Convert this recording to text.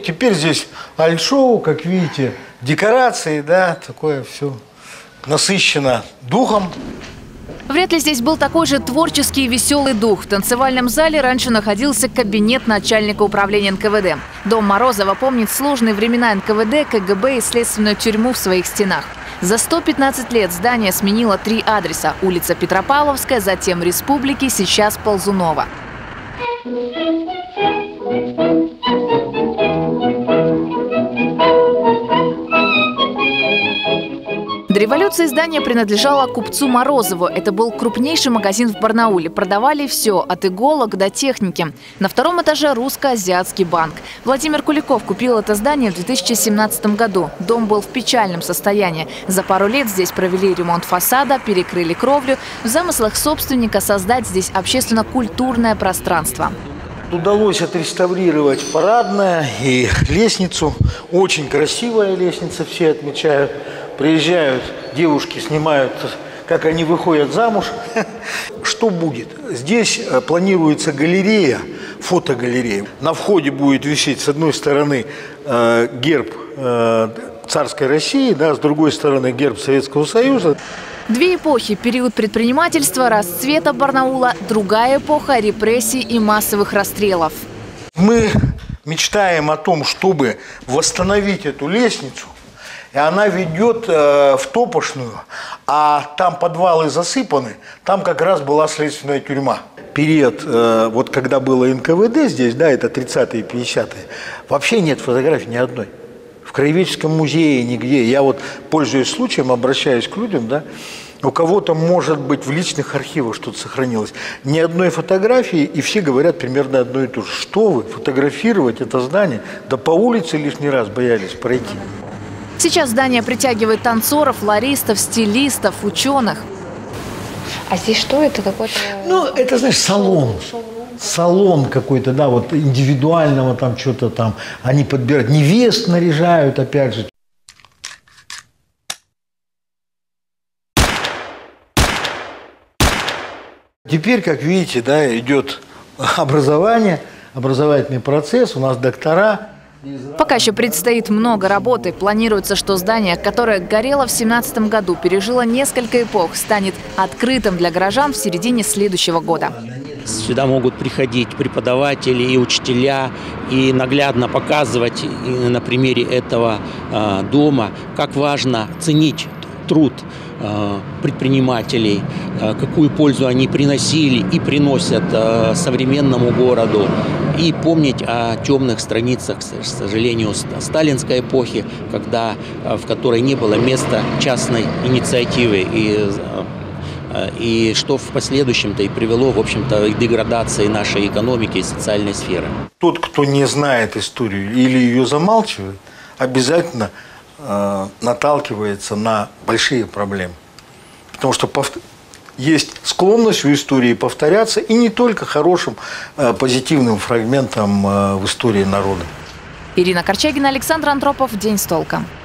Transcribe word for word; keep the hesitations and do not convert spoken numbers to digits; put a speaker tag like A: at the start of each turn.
A: теперь здесь альт-шоу, как видите, декорации, да, такое все насыщено духом.
B: Вряд ли здесь был такой же творческий и веселый дух. В танцевальном зале раньше находился кабинет начальника управления эн ка вэ дэ. Дом Морозова помнит сложные времена эн ка вэ дэ, ка гэ бэ и следственную тюрьму в своих стенах. За сто пятнадцать лет здание сменило три адреса. Улица Петропавловская, затем Республики, сейчас Ползунова. До революции здание принадлежало купцу Морозову. Это был крупнейший магазин в Барнауле. Продавали все, от иголок до техники. На втором этаже русско-азиатский банк. Владимир Куликов купил это здание в две тысячи семнадцатом году. Дом был в печальном состоянии. За пару лет здесь провели ремонт фасада, перекрыли кровлю. В замыслах собственника создать здесь общественно-культурное пространство.
A: Удалось отреставрировать парадное и лестницу. Очень красивая лестница, все отмечают. Приезжают девушки, снимают, как они выходят замуж. Что будет? Здесь планируется галерея, фотогалерея. На входе будет висеть с одной стороны э, герб э, царской России, да, с другой стороны герб Советского Союза.
B: Две эпохи – период предпринимательства, расцвета Барнаула, другая эпоха – репрессий и массовых расстрелов.
A: Мы мечтаем о том, чтобы восстановить эту лестницу. И она ведет э, в Топошную, а там подвалы засыпаны, там как раз была следственная тюрьма. Период, э, вот когда было эн ка вэ дэ здесь, да, это тридцатые, пятидесятые, вообще нет фотографий ни одной. В Краеведческом музее нигде. Я вот, пользуясь случаем, обращаюсь к людям, да, у кого-то, может быть, в личных архивах что-то сохранилось. Ни одной фотографии, и все говорят примерно одно и то же. Что вы, фотографировать это здание? Да по улице лишний раз боялись пройти.
B: Сейчас здание притягивает танцоров, флористов, стилистов, ученых.
C: А здесь что это? Какой-то...
D: Ну, это, знаешь, салон. Салон какой-то, да, вот индивидуального там что-то там. Они подбирают, невест наряжают, опять же.
A: Теперь, как видите, да, идет образование, образовательный процесс, у нас доктора.
B: Пока еще предстоит много работы. Планируется, что здание, которое горело в семнадцатом году, пережило несколько эпох, станет открытым для горожан в середине следующего года.
E: Сюда могут приходить преподаватели и учителя и наглядно показывать на примере этого дома, как важно ценить труд предпринимателей, какую пользу они приносили и приносят современному городу, и помнить о темных страницах, к сожалению, сталинской эпохи, когда, в которой не было места частной инициативы, и, и что в последующем-то и привело, в общем-то, к деградации нашей экономики и социальной сферы.
A: Тот, кто не знает историю или ее замалчивает, обязательно э, наталкивается на большие проблемы. Потому что повтор... есть склонность в истории повторяться, и не только хорошим э, позитивным фрагментом э, в истории народа.
B: Ирина Корчагина, Александр Андропов. День с толком.